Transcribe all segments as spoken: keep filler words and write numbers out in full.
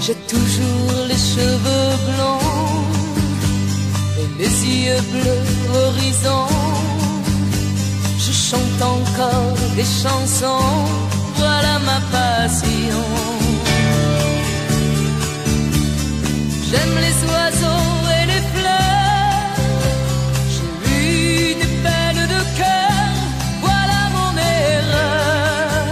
J'ai toujours les cheveux blonds et les yeux bleus horizon. Je chante encore des chansons, voilà ma passion. J'aime les oiseaux et les fleurs, j'ai eu des peines de cœur, voilà mon erreur.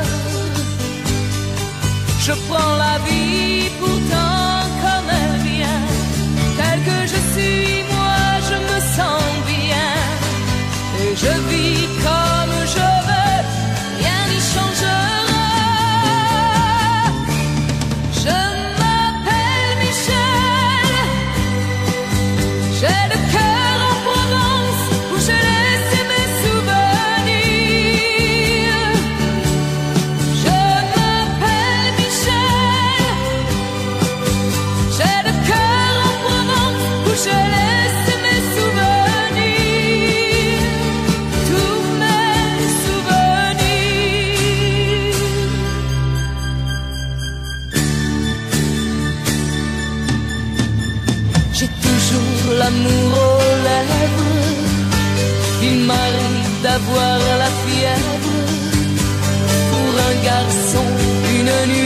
Je prends la vie pourtant comme elle vient, tel que je suis, moi je me sens bien. Et je vis comme je veux, rien n'y changera. Je m'appelle Michel, j'ai le cœur en Provence où j'ai laissé mes souvenirs. Je m'appelle Michel, j'ai le cœur en Provence où j'ai laissé mes souvenirs, tous mes souvenirs. J'ai toujours l'amour aux lèvres, il m'arrive d'avoir la fièvre. Pour un garçon, une nuit